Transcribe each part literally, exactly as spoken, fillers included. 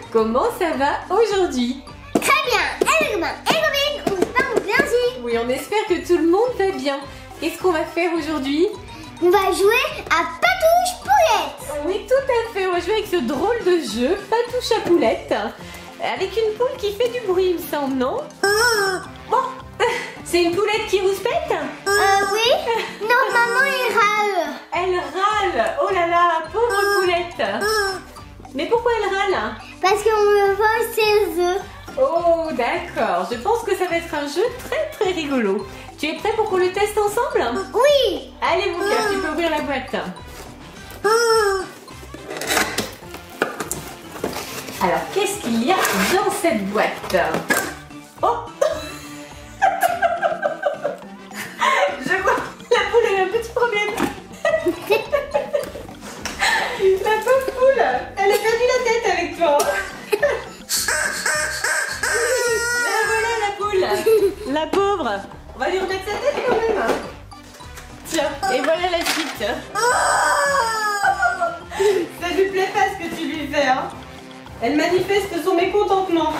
comment ça va aujourd'hui? Très bien. Et Robin, et Robin, on espère bien aussi. Oui, on espère que tout le monde va bien. Qu'est-ce qu'on va faire aujourd'hui? On va jouer à Patouche Poulette. Oui, tout à fait. On va jouer avec ce drôle de jeu, Patouche à Poulette, avec une poule qui fait du bruit, il me semble, non? Bon, c'est une poulette qui rouspète? Euh, oui. Normalement, il râle. Elle râle. Oh là là, pauvre poulette. Mais pourquoi elle râle? Parce qu'on me vole ses œufs. Oh, d'accord. Je pense que ça va être un jeu très très rigolo. Tu es prêt pour qu'on le teste ensemble? Oui. Allez, mon cœur, tu peux ouvrir la boîte. Alors, qu'est-ce qu'il y a dans cette boîte? Oh! Je vois, la poule a eu un petit problème. La pauvre poule, elle a perdu la tête avec toi. La voilà la poule. La pauvre. On va lui remettre sa tête quand même. Tiens, et voilà la suite. Ça lui plaît pas ce que tu lui fais, hein. Elle manifeste son mécontentement.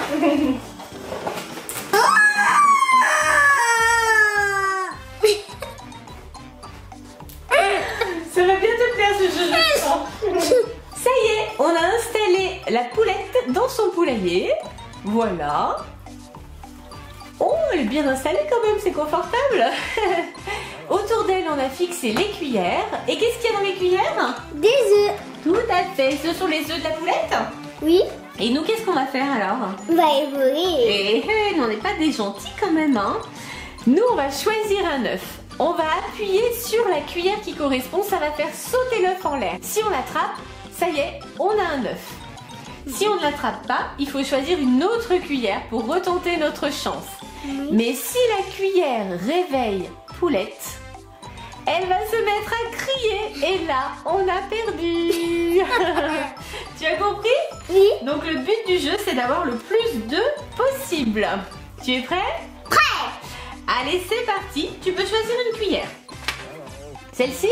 Ça va bien te plaire ce jeu, je sens. Ça y est, on a installé la poulette dans son poulailler. Voilà. Oh, elle est bien installée quand même, c'est confortable. Autour d'elle, on a fixé les cuillères. Et qu'est-ce qu'il y a dans les cuillères? Des œufs. Tout à fait, ce sont les œufs de la poulette. Oui. Et nous, qu'est-ce qu'on va faire alors? On va évoluer. Eh, eh, on n'est pas des gentils quand même, hein. Nous, on va choisir un œuf. On va appuyer sur la cuillère qui correspond, ça va faire sauter l'œuf en l'air. Si on l'attrape, ça y est, on a un œuf. Si on ne l'attrape pas, il faut choisir une autre cuillère pour retenter notre chance. Oui. Mais si la cuillère réveille Poulette, elle va se mettre à crier et là, on a perdu. Tu as compris? Oui. Donc le but du jeu, c'est d'avoir le plus d'œufs possible. Tu es prêt? Prêt. Allez, c'est parti. Tu peux choisir une cuillère. Celle-ci?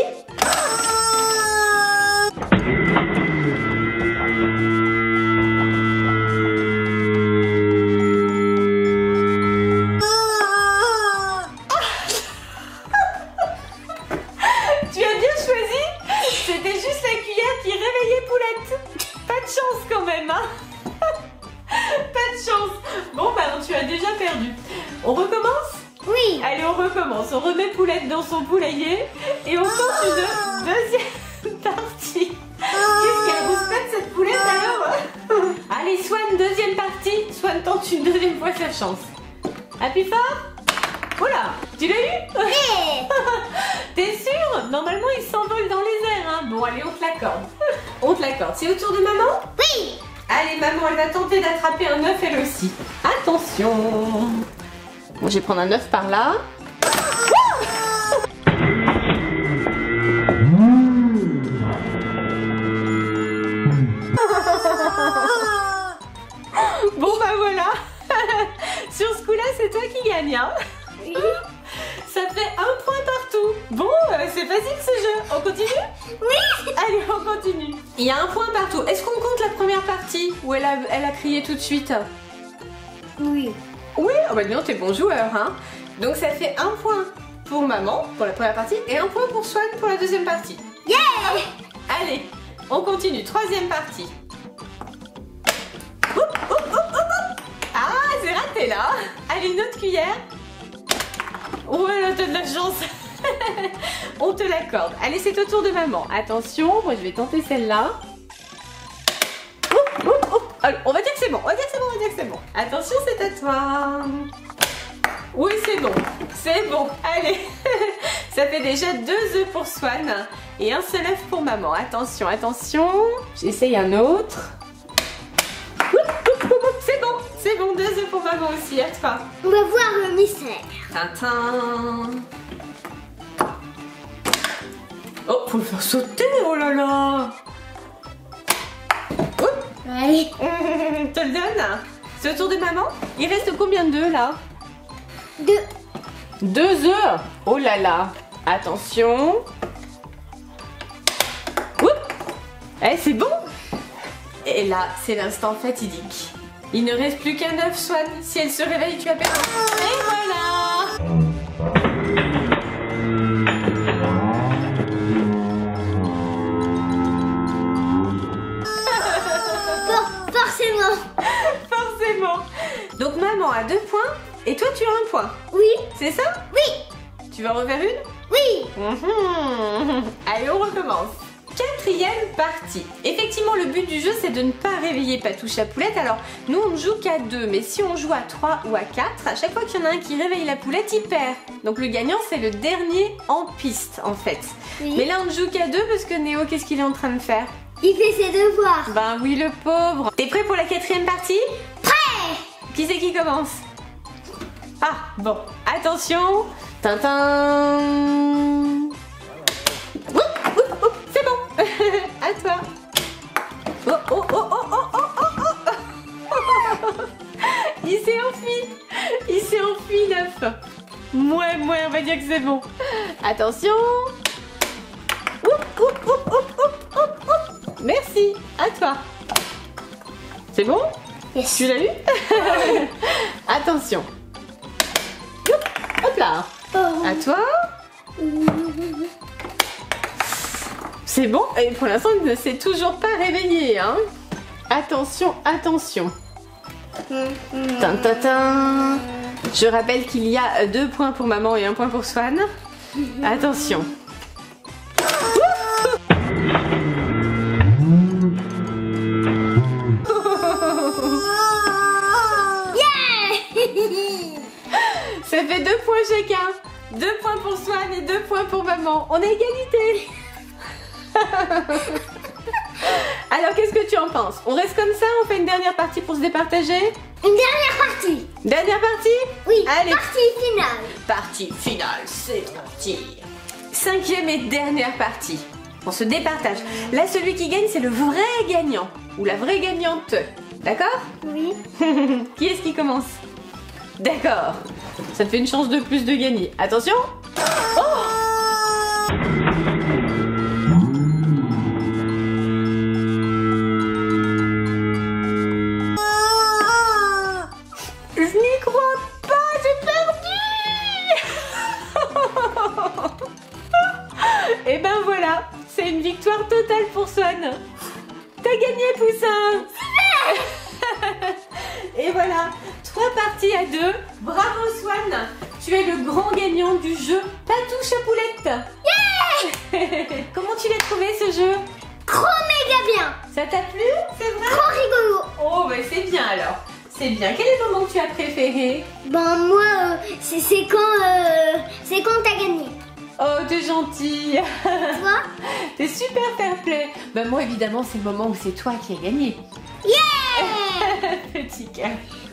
Tu as bien choisi. C'était juste la cuillère qui réveillait Poulette. Pas de chance quand même, hein. Pas de chance. Bon, bah tu as déjà perdu. On recommence? Oui. Allez, on recommence. On remet Poulette dans son poulailler et on tente une deuxième partie. Qu'est-ce qu'elle rouspète cette poulette alors? Allez, Swan, deuxième partie. Swan tente une deuxième fois sa chance. Appuie fort. Voilà, tu l'as eu? Oui. T'es sûr? Normalement, il s'envole dans les airs. Hein. Bon, allez, on te l'accorde. On te l'accorde. C'est au tour de maman? Oui. Allez, maman, elle va tenter d'attraper un œuf elle aussi. Attention. Bon, je vais prendre un œuf par là. Bon, bah voilà. Sur ce coup-là, c'est toi qui gagne. Hein. Oui. Ça fait un point partout. Bon, euh, c'est facile ce jeu. On continue? Oui. Allez, on continue. Il y a un point partout. Est-ce qu'on compte la première partie où elle a, elle a crié tout de suite? Oui. Oui, oh bah non, t'es bon joueur, hein. Donc ça fait un point pour maman pour la première partie et un point pour Swan pour la deuxième partie. Yeah. Allez, on continue. Troisième partie. Oup, oup, oup, oup, oup. Ah, c'est raté là. Allez, une autre cuillère. Ouais, là, t'as de la chance. On te l'accorde. Allez, c'est au tour de maman. Attention, moi je vais tenter celle-là. Oup, oup, oup. Allez, on va dire que c'est bon. On va dire que c'est bon, on va dire que c'est bon. Attention, c'est à toi. Oui, c'est bon. C'est bon. Allez. Ça fait déjà deux œufs pour Swan et un seul œuf pour maman. Attention, attention. J'essaye un autre. C'est bon, c'est bon. Deux œufs pour maman aussi. À toi. On va voir le mystère. Tintin. Oh, faut le faire sauter. Oh là là. Allez. Te le donne. C'est au tour de maman. Il reste combien d'œufs là? Deux. Deux œufs. Oh là là. Attention. Oups. Eh, c'est bon. Et Et là, c'est l'instant fatidique. Il ne reste plus qu'un œuf, Swan. Si elle se réveille, tu as perdu. Et voilà. For forcément. Forcément. Donc maman a deux points et toi tu as un point. Oui. C'est ça? Oui. Tu vas en refaire une? Oui. Mmh. Allez, on recommence. Quatrième partie. Effectivement, le but du jeu, c'est de ne pas réveiller Patou Chapoulette. Alors, nous, on ne joue qu'à deux, mais si on joue à trois ou à quatre, à chaque fois qu'il y en a un qui réveille la poulette, il perd. Donc, le gagnant, c'est le dernier en piste, en fait. Oui. Mais là, on ne joue qu'à deux parce que Néo, qu'est-ce qu'il est en train de faire? Il fait ses devoirs. Ben oui, le pauvre. T'es prêt pour la quatrième partie? Prêt. Qui c'est qui commence? Ah, bon. Attention. Tintin. C'est bon. À toi. Oh, oh, oh, oh, oh, oh, oh, oh. Il s'est enfui. Il s'est enfui, neuf. Mouais, mouais, on va dire que c'est bon. Attention. Oup, oup, oup, oup, oup, oup, oup. Merci. À toi. C'est bon? Yes. Tu l'as eu? Attention. Hop, hop là. Oh. À toi. C'est bon. Et pour l'instant, il ne s'est toujours pas réveillé. Hein. Attention, attention. Tin, tin, tin. Je rappelle qu'il y a deux points pour maman et un point pour Swan. Attention. Ça fait deux points chacun. Deux points pour Swan et deux points pour maman. On a égalité. Alors, qu'est-ce que tu en penses? On reste comme ça? On fait une dernière partie pour se départager? Une dernière partie. Dernière partie? Oui, allez. Partie finale. Partie finale, c'est parti. Cinquième et dernière partie. On se départage. Là, celui qui gagne, c'est le vrai gagnant. Ou la vraie gagnante. D'accord? Oui. Qui est-ce qui commence? D'accord. Ça te fait une chance de plus de gagner. Attention. Oh! Je n'y crois pas, j'ai perdu. Et ben voilà, c'est une victoire totale pour Swan. T'as gagné, poussin. Et voilà, trois parties à deux. Bravo Swan, tu es le grand gagnant du jeu Patou Chapoulette. Yeah. Comment tu l'as trouvé ce jeu? Trop méga bien. Ça t'a plu? C'est vrai? Trop rigolo. Oh, bah c'est bien alors. C'est bien. Quel est le moment que tu as préféré? Ben moi, euh, c'est c'est quand, euh, c'est quand t'as gagné. Oh, t'es gentille. Tu vois? T'es super fair play. Ben moi, évidemment, c'est le moment où c'est toi qui as gagné. Yeah. Petit cœur.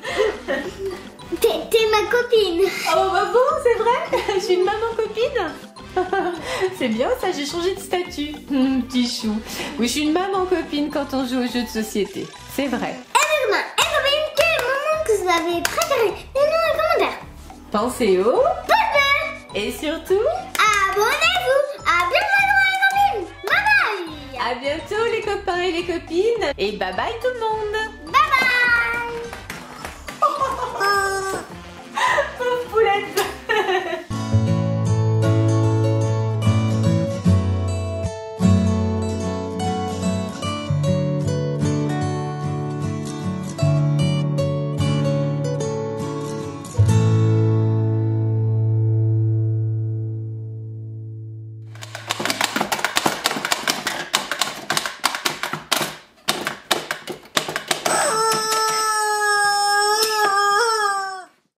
T'es ma copine. Oh, bah bon, c'est vrai? Je suis une maman copine. C'est bien ça, j'ai changé de statut. Hum, petit chou. Oui, je suis une maman copine quand on joue aux jeux de société. C'est vrai. Et demain, et demain, quel est le moment que vous avez préféré? Dites-nous dans les commentaires. Pensez au... Pouce bleu. Et surtout... Abonnez-vous. À bientôt les copines. Bye bye. À bientôt les copains et les copines. Et bye bye tout le monde.